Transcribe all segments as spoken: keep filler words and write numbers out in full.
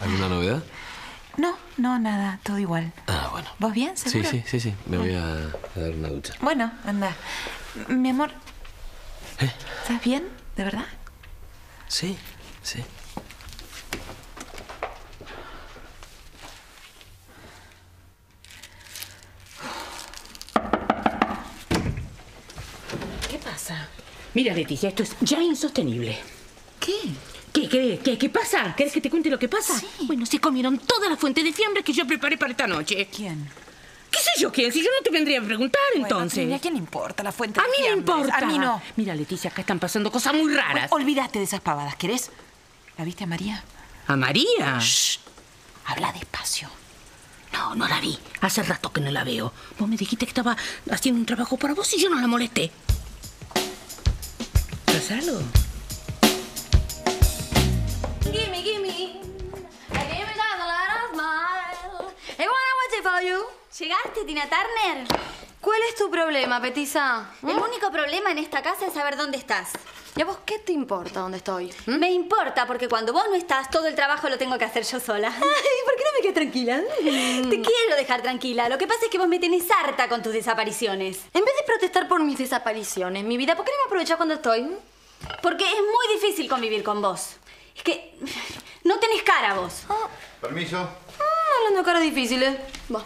¿Alguna novedad? No, no, nada, todo igual. Ah, bueno. ¿Vos bien, seguro? Sí, sí, sí, sí. Me voy a, a dar una ducha. Bueno, anda. Mi amor, ¿Eh? ¿estás bien? ¿De verdad? Sí, sí. ¿Qué pasa? Mira, Leticia, esto es ya insostenible. ¿Qué? ¿Qué, qué, qué, qué pasa? ¿Querés que te cuente lo que pasa? Sí. Bueno, se comieron toda la fuente de fiambre que yo preparé para esta noche. ¿Quién? ¿Qué sé yo quién? Si yo no te vendría a preguntar, entonces. Bueno, ¿a quién le importa la fuente A de mí me fiambres? importa. A mí no. Mira, Leticia, acá están pasando cosas muy raras. Bueno, olvídate de esas pavadas, ¿querés? ¿La viste a María? ¿A María? Shh. Habla despacio. No, no la vi. Hace rato que no la veo. Vos me dijiste que estaba haciendo un trabajo para vos y yo no la molesté. ¿Pasa algo? Gimme, gimme. Gimme just a little smile. Hey, wanna wait for you. ¿Llegaste, Tina Turner? ¿Cuál es tu problema, Petisa? ¿Mm? El único problema en esta casa es saber dónde estás. ¿Y a vos qué te importa dónde estoy? ¿Mm? Me importa porque cuando vos no estás, todo el trabajo lo tengo que hacer yo sola. Ay, ¿por qué no me quedas tranquila? Te quiero dejar tranquila. Lo que pasa es que vos me tenés harta con tus desapariciones. En vez de protestar por mis desapariciones, mi vida, ¿por qué no me aprovechás cuando estoy? Porque es muy difícil convivir con vos. Es que no tenés cara vos. Ah. Permiso. Ah, hablando de caras difíciles. Va.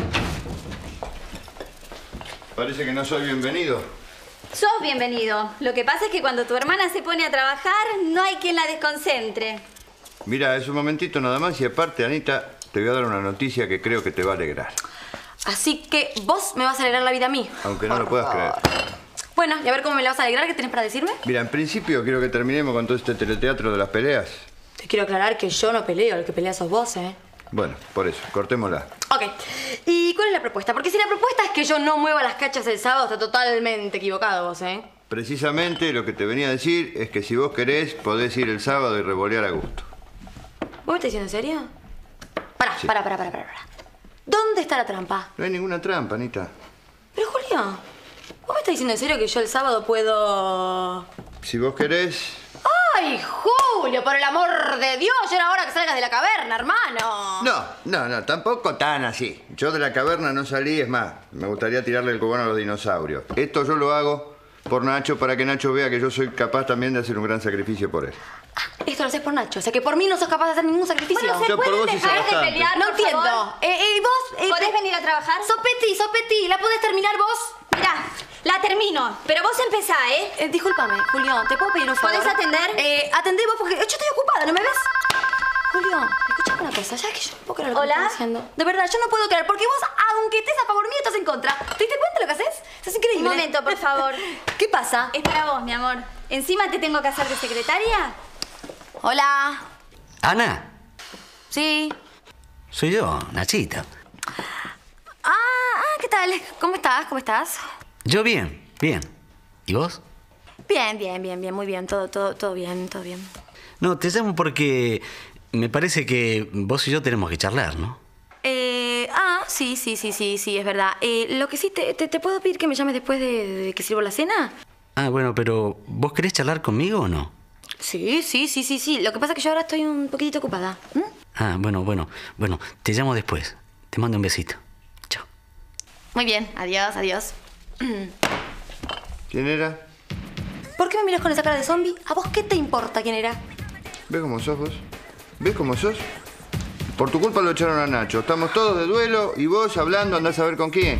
Parece que no soy bienvenido. Sos bienvenido. Lo que pasa es que cuando tu hermana se pone a trabajar, no hay quien la desconcentre. Mira, es un momentito nada más y aparte, Anita, te voy a dar una noticia que creo que te va a alegrar. Así que vos me vas a alegrar la vida a mí. Aunque no Por lo puedas favor. creer. Bueno, y a ver cómo me la vas a alegrar. ¿Qué tenés para decirme? Mira, en principio quiero que terminemos con todo este teleteatro de las peleas. Te quiero aclarar que yo no peleo. El que pelea sos vos, ¿eh? Bueno, por eso, cortémosla. Ok. ¿Y cuál es la propuesta? Porque si la propuesta es que yo no mueva las cachas el sábado, está totalmente equivocado vos, ¿eh? Precisamente lo que te venía a decir es que si vos querés, podés ir el sábado y revolear a gusto. ¿Vos me estás diciendo en serio? Pará, Sí. pará, pará, pará, pará. ¿Dónde está la trampa? No hay ninguna trampa, Anita. Pero, Julio, ¿vos me estás diciendo en serio que yo el sábado puedo...? Si vos querés... ¡Ay, Julio, por el amor de Dios! Ya era hora que salgas de la caverna, hermano. No, no, no, tampoco tan así. Yo de la caverna no salí, es más, me gustaría tirarle el cubano a los dinosaurios. Esto yo lo hago por Nacho, para que Nacho vea que yo soy capaz también de hacer un gran sacrificio por él. Ah, esto lo haces por Nacho, o sea que por mí no sos capaz de hacer ningún sacrificio. Bueno, ¿se Yo por pueden vos hice dejar de bastante. pelear, No por entiendo. favor? Eh, eh, ¿y vos? Eh, ¿Podés te- venir a trabajar? Sos Petit, sos Petit. ¿La podés terminar vos? Mirá, la termino, pero vos empezá, ¿eh? Eh, discúlpame, Julio, ¿te puedo pedir un favor? ¿Podés atender? Eh, atendé vos porque yo estoy ocupada, ¿no me ves? Julio, escuchame una cosa, ya que yo no puedo creer lo que ¿Hola? me estás diciendo. De verdad, yo no puedo creer, porque vos, aunque estés a favor mío, estás en contra. ¿Te diste cuenta de lo que haces? Eso es increíble. Un momento, por favor. ¿Qué pasa? Es para vos, mi amor. ¿Encima te tengo que hacer de secretaria? Hola. Ana, Sí. soy yo, Nachito. Ah, ah, ¿qué tal? ¿Cómo estás? ¿Cómo estás? Yo bien, bien. ¿Y vos? Bien, bien, bien, bien, muy bien. Todo, todo, todo bien, todo bien. No, te llamo porque me parece que vos y yo tenemos que charlar, ¿no? Eh, ah, sí, sí, sí, sí, sí, es verdad. Eh, lo que sí, te, te, te puedo pedir que me llames después de, de que sirvo la cena? Ah, bueno, pero ¿vos querés charlar conmigo o no? Sí, sí, sí, sí, sí. Lo que pasa es que yo ahora estoy un poquitito ocupada. ¿Mm? Ah, bueno, bueno, bueno, te llamo después. Te mando un besito. Chao. Muy bien, adiós, adiós. ¿Quién era? ¿Por qué me miras con esa cara de zombie? ¿A vos qué te importa quién era? ¿Ves cómo sos vos? ¿Ves cómo sos? Por tu culpa lo echaron a Nacho. Estamos todos de duelo y vos hablando andás a ver con quién.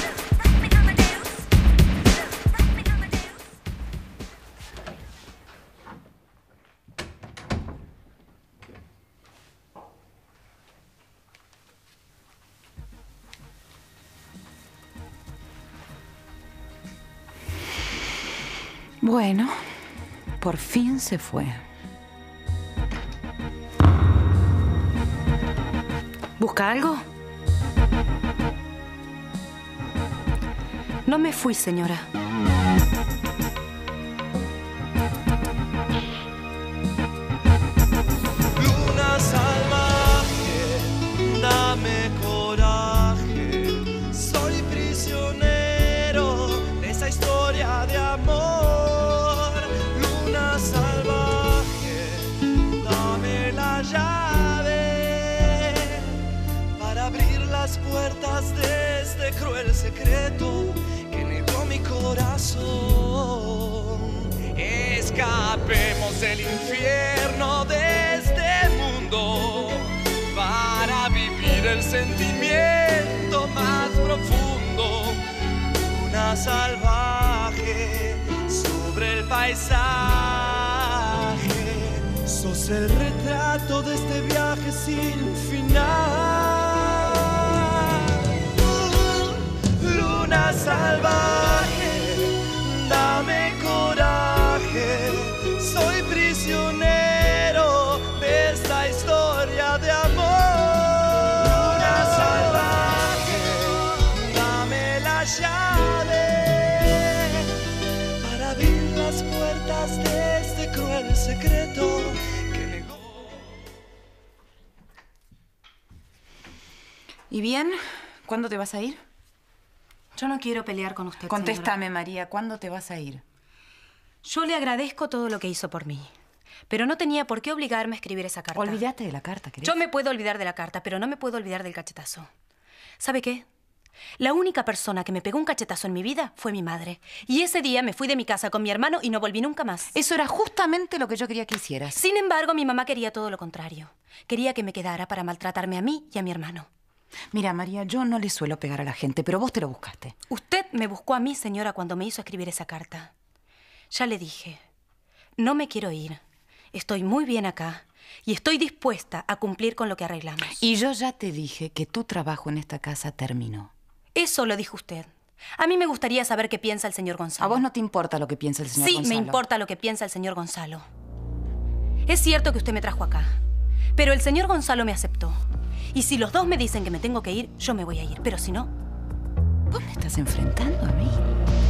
Bueno, por fin se fue. ¿Busca algo? No me fui, señora. Luna salvaje, dame coraje. Soy prisionero de esa historia de amor. Luna salvaje, dame la llave. las puertas de este cruel secreto que negó mi corazón. Escapemos del infierno de este mundo para vivir el sentimiento más profundo. Luna salvaje sobre el paisaje, sos el retrato de este viaje sin final. Uh, luna salvaje, dame coraje, soy prisionero de esta historia de amor. Luna salvaje, dame la llave para abrir las puertas de este cruel secreto que negó. ¿Y bien? ¿Cuándo te vas a ir? Yo no quiero pelear con usted, Contéstame, señora. María, ¿cuándo te vas a ir? Yo le agradezco todo lo que hizo por mí, pero no tenía por qué obligarme a escribir esa carta. Olvídate de la carta, ¿querés? Yo me puedo olvidar de la carta, pero no me puedo olvidar del cachetazo. ¿Sabe qué? La única persona que me pegó un cachetazo en mi vida fue mi madre. Y ese día me fui de mi casa con mi hermano y no volví nunca más. Eso era justamente lo que yo quería que hicieras. Sin embargo, mi mamá quería todo lo contrario. Quería que me quedara para maltratarme a mí y a mi hermano. Mira, María, yo no le suelo pegar a la gente, pero vos te lo buscaste. Usted me buscó a mí, señora, cuando me hizo escribir esa carta. Ya le dije, no me quiero ir. Estoy muy bien acá y estoy dispuesta a cumplir con lo que arreglamos. Y yo ya te dije que tu trabajo en esta casa terminó. Eso lo dijo usted. A mí me gustaría saber qué piensa el señor Gonzalo. ¿A vos no te importa lo que piensa el señor Sí, Gonzalo? me importa lo que piensa el señor Gonzalo. Es cierto que usted me trajo acá, pero el señor Gonzalo me aceptó. Y si los dos me dicen que me tengo que ir, yo me voy a ir. Pero si no... ¿Vos me estás enfrentando a mí?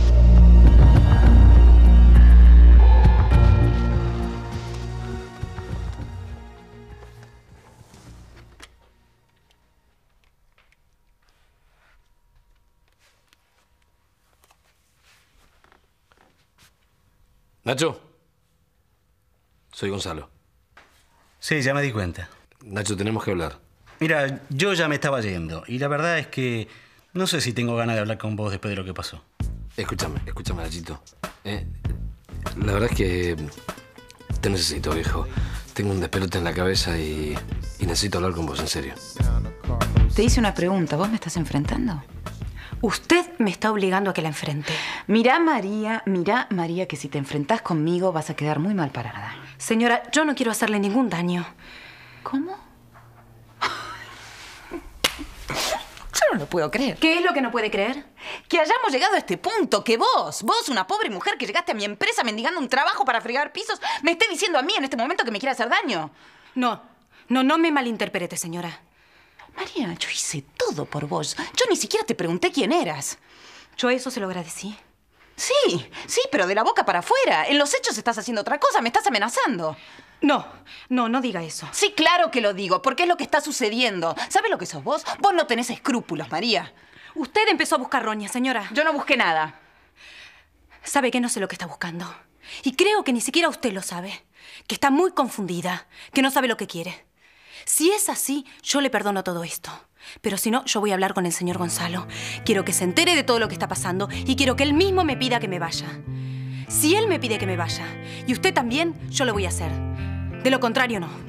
Nacho, soy Gonzalo. Sí, ya me di cuenta. Nacho, tenemos que hablar. Mira, yo ya me estaba yendo y la verdad es que no sé si tengo ganas de hablar con vos después de lo que pasó. Escúchame, escúchame, Nachito. Eh, la verdad es que te necesito, viejo. Tengo un despelote en la cabeza y, y necesito hablar con vos, en serio. Te hice una pregunta. ¿Vos me estás enfrentando? Usted me está obligando a que la enfrente. Mirá, María, mirá, María, que si te enfrentás conmigo vas a quedar muy mal parada. Señora, yo no quiero hacerle ningún daño. ¿Cómo? Yo no lo puedo creer. ¿Qué es lo que no puede creer? Que hayamos llegado a este punto, que vos, vos, una pobre mujer que llegaste a mi empresa mendigando un trabajo para fregar pisos, me esté diciendo a mí en este momento que me quiere hacer daño. No, no, no me malinterprete, señora. María, yo hice todo por vos. Yo ni siquiera te pregunté quién eras. Yo eso se lo agradecí. Sí, sí, pero de la boca para afuera. En los hechos estás haciendo otra cosa, me estás amenazando. No, no, no diga eso. Sí, claro que lo digo, porque es lo que está sucediendo. ¿Sabes lo que sos vos? Vos no tenés escrúpulos, María. Usted empezó a buscar roña, señora. Yo no busqué nada. Sabe que no sé lo que está buscando. Y creo que ni siquiera usted lo sabe. Que está muy confundida, que no sabe lo que quiere. Si es así, yo le perdono todo esto. Pero si no, yo voy a hablar con el señor Gonzalo. Quiero que se entere de todo lo que está pasando y quiero que él mismo me pida que me vaya. Si él me pide que me vaya y usted también, yo lo voy a hacer. De lo contrario, no.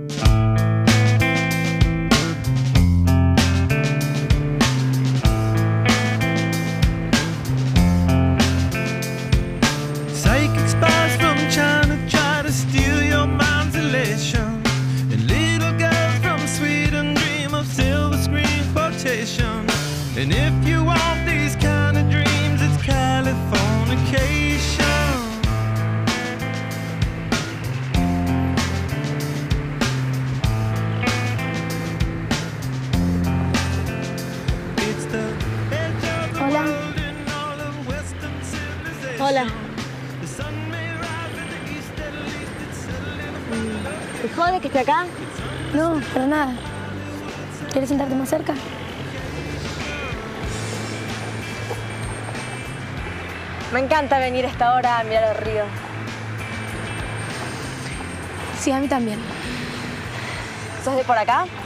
Psychic spies from China try to steal your mind's elation. And little girls from Sweden dream of silver screen quotation. And if you want these kind of dreams, it's Californication. Hola. Hola. ¿Te jode que esté acá? No, para nada. ¿Quieres sentarte más cerca? Me encanta venir a esta hora a mirar el río. Sí, a mí también. ¿Sos de por acá?